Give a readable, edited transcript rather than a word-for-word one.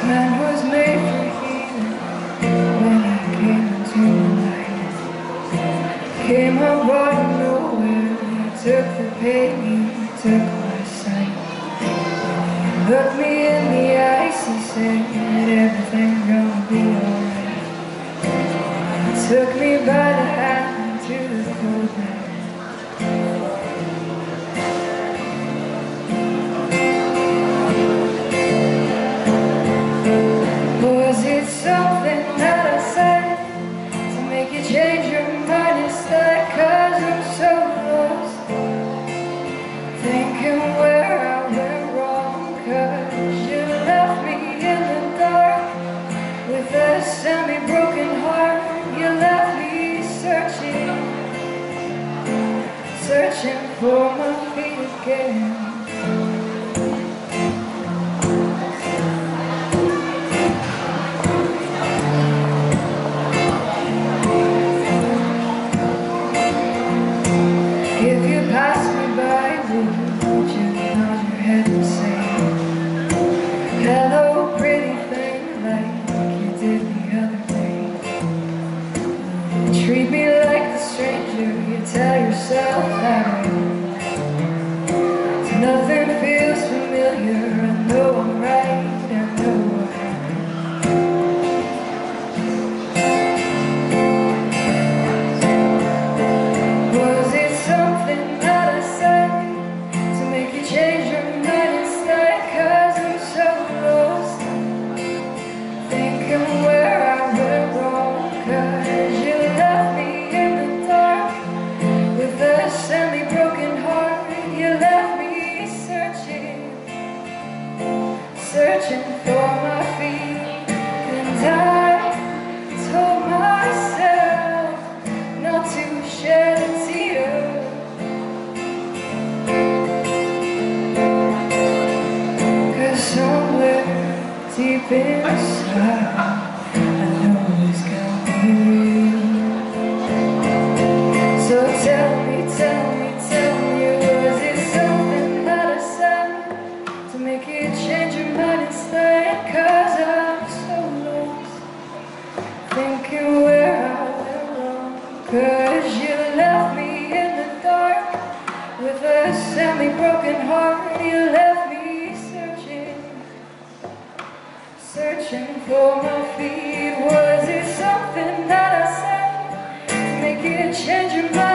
man was made for healing. When I came into my life, came up out of nowhere. He took the pain, he took my sight. He looked me in the eyes, he said, everything's gonna be alright. He took me by the hand to the cold night. Was it something that I said to make you change your mind instead? 'Cause I'm so lost, thinking where I went wrong. 'Cause you left me in the dark with a semi-broken heart. You left me searching, searching for my feet again. If you pass me by, would you nod your head and say, hello, pretty thing, like you did the other day? You treat me like a stranger, you tell yourself that nothing feels familiar. I know I'm right, I know I'm change your mind instead? 'Cause I'm so lost, thinking where I went wrong. 'Cause you left me in the dark with a semi-broken heart. You left me searching, searching for my feet. And I told myself not to shed a tear. Somewhere deep inside, I know it's gonna be real. So tell me, was it something that I said to make you change your mind instead? 'Cause I'm so lost, thinking where I went wrong. 'Cause you left me in the dark with a semi-broken heart. You left me searching for my feet. Was it something that I said to make you change your mind?